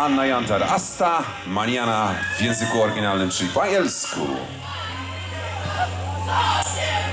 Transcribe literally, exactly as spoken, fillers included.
Anna Jantar, Asta Maniana w języku oryginalnym, czyli po angielsku.